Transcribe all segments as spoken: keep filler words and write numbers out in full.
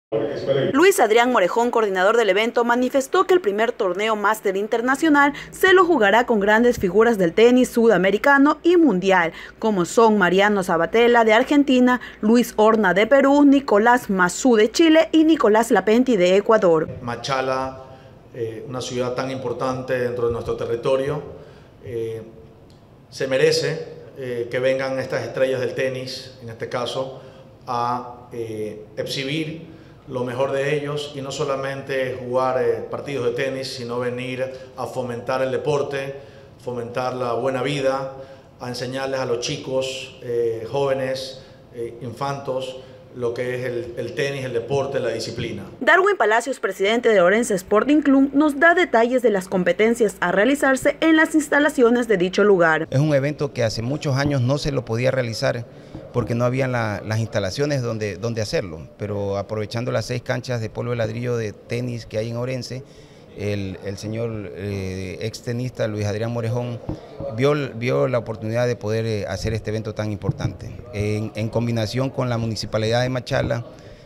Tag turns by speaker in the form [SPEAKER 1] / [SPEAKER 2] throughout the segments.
[SPEAKER 1] Luis Adrián Morejón, coordinador del evento, manifestó que el primer torneo máster internacional se lo jugará con grandes figuras del tenis sudamericano y mundial, como son Mariano Sabatella de Argentina, Luis Horna de Perú, Nicolás Massú de Chile y Nicolás Lapenti de Ecuador.
[SPEAKER 2] Machala, eh, una ciudad tan importante dentro de nuestro territorio, eh, se merece eh, que vengan estas estrellas del tenis, en este caso, a eh, exhibir lo mejor de ellos y no solamente jugar eh, partidos de tenis, sino venir a fomentar el deporte, fomentar la buena vida, a enseñarles a los chicos, eh, jóvenes, eh, infantos, lo que es el, el tenis, el deporte, la disciplina.
[SPEAKER 1] Darwin Palacios, presidente de Orense Sporting Club, nos da detalles de las competencias a realizarse en las instalaciones de dicho lugar.
[SPEAKER 3] Es un evento que hace muchos años no se lo podía realizar porque no habían la, las instalaciones donde, donde hacerlo, pero aprovechando las seis canchas de polvo de ladrillo de tenis que hay en Orense, el, el señor eh, ex tenista Luis Adrián Morejón vio, vio la oportunidad de poder eh, hacer este evento tan importante, en, en combinación con la Municipalidad de Machala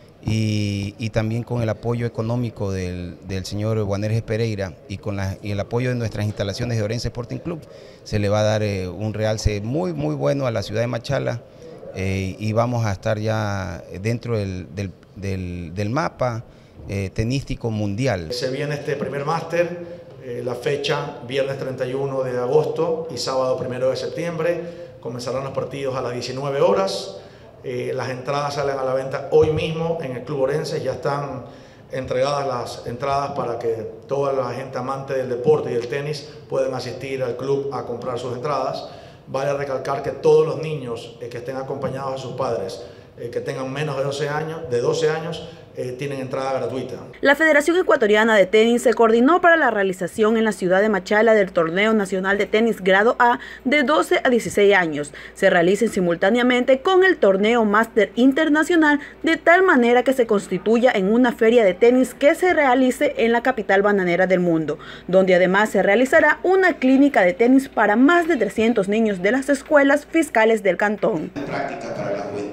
[SPEAKER 3] y, y también con el apoyo económico del, del señor Juanerges Pereira y con la, y el apoyo de nuestras instalaciones de Orense Sporting Club, se le va a dar eh, un realce muy, muy bueno a la ciudad de Machala. Eh, y vamos a estar ya dentro del, del, del, del mapa eh, tenístico mundial.
[SPEAKER 2] Se viene este primer máster, eh, la fecha viernes treinta y uno de agosto y sábado primero de septiembre, comenzarán los partidos a las diecinueve horas, eh, las entradas salen a la venta hoy mismo en el Club Orense, ya están entregadas las entradas para que toda la gente amante del deporte y del tenis puedan asistir al club a comprar sus entradas. Vale recalcar que todos los niños eh, que estén acompañados de sus padres, eh, que tengan menos de doce años, de doce años, eh, tienen entrada gratuita.
[SPEAKER 1] La Federación Ecuatoriana de Tenis se coordinó para la realización en la ciudad de Machala del Torneo Nacional de Tenis Grado A de doce a dieciséis años. Se realicen simultáneamente con el Torneo Máster Internacional, de tal manera que se constituya en una feria de tenis que se realice en la capital bananera del mundo, donde además se realizará una clínica de tenis para más de trescientos niños de las escuelas fiscales del cantón.
[SPEAKER 4] Práctica para la